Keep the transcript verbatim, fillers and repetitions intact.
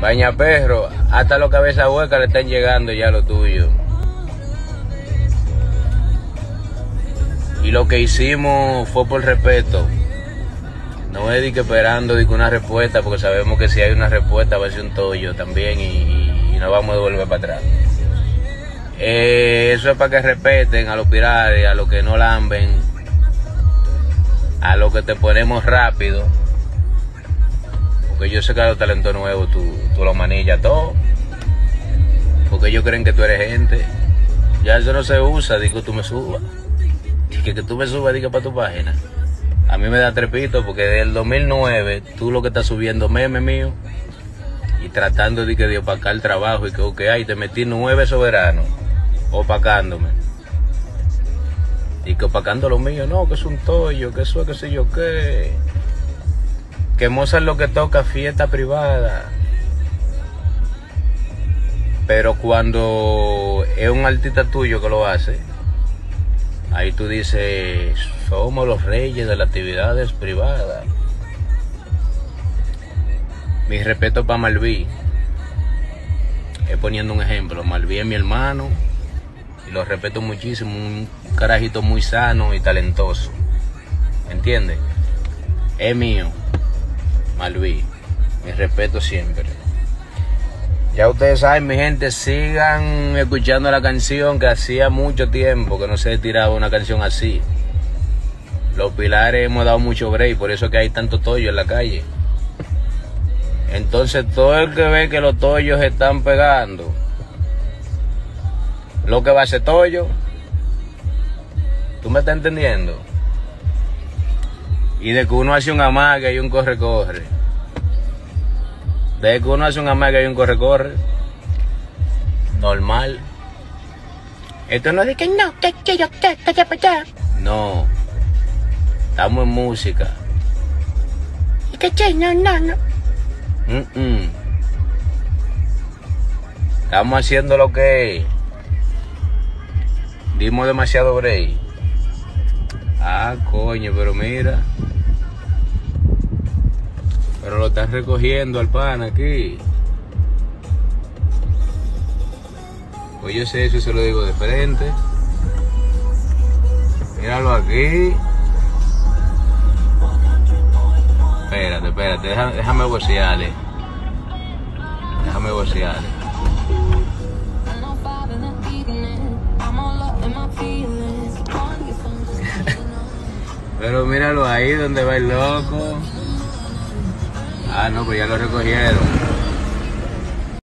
Baña perro, hasta los cabezas huecas le están llegando ya lo tuyo. Y lo que hicimos fue por respeto. No es de que esperando de que una respuesta, porque sabemos que si hay una respuesta va a ser un tollo también y, y nos vamos a devolver para atrás. Eh, eso es para que respeten a los piratas, a los que no lamben, a los que te ponemos rápido. Porque yo sé que a los talentos nuevos tú, tú los manillas todo. Porque ellos creen que tú eres gente. Ya eso no se usa, digo que tú me subas. Que, que tú me subas, diga para tu página. A mí me da trepito porque desde el dos mil nueve tú lo que estás subiendo meme mío y tratando de que de opacar el trabajo y que ok, ay, te metí nueve soberanos opacándome. Y que opacando lo mío, no, que es un tollo, que eso es que sé yo qué. Que Mozart lo que toca fiesta privada. Pero cuando es un artista tuyo que lo hace, ahí tú dices, somos los reyes de las actividades privadas. Mi respeto para Malví. Es poniendo un ejemplo. Malví es mi hermano y lo respeto muchísimo. Un carajito muy sano y talentoso. ¿Entiendes? Es mío. Malví. Mi respeto siempre. Ya ustedes saben, mi gente, sigan escuchando la canción que hacía mucho tiempo que no se tiraba una canción así. Los pilares hemos dado mucho break, por eso que hay tanto tollo en la calle. Entonces todo el que ve que los tollos están pegando, lo que va a ser tollo, ¿tú me estás entendiendo? Y de que uno hace un amague y un corre-corre. De que uno hace un amague y un corre-corre. Normal. Esto no es de que no, que que yo que que que que. No. Estamos en música. Y que che, no, no, no. Mm -mm. Estamos haciendo lo que es. Dimos demasiado break. Ah, coño, pero mira. Pero lo están recogiendo al pan aquí. Pues yo sé eso y se lo digo de frente. Míralo aquí. Espérate, espérate, déjame, déjame vocearle. Déjame vocearle. Pero míralo ahí donde va el loco. Ah, no, pues ya lo recogieron.